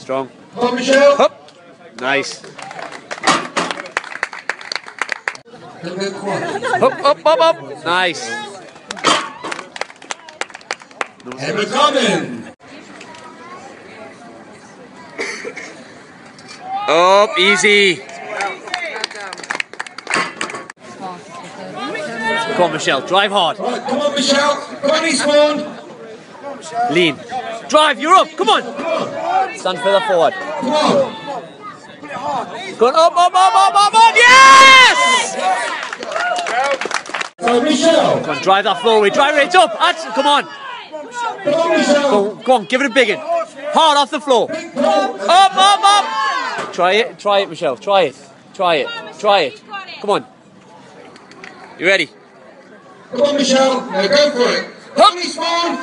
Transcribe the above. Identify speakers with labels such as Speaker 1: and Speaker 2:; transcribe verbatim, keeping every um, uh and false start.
Speaker 1: Strong.
Speaker 2: Come on, Michelle.
Speaker 1: Up. Nice. Up, up, up, up. Nice.
Speaker 2: Emma coming.
Speaker 1: Up, easy. Come on, Michelle. Drive hard.
Speaker 2: Right, come on, Michelle. Come on, Eastbourne.
Speaker 1: Lean. Drive. You're up. Come on. Stand further forward.
Speaker 2: Come on.
Speaker 1: Go on. Up, up, up, up, up, up. Yes!
Speaker 2: So, Michelle.
Speaker 1: Come on. Drive that floor away. Drive it up. That's, come on.
Speaker 2: Come on, Michelle.
Speaker 1: Go, go on. Give it a big one. Hard off the floor. Up, up, up. Try it. Try it, Michelle. Try it. Try it. Try it. Come on. You ready?
Speaker 2: Come on, Michelle. Now go for it. Come on, Eastbourne.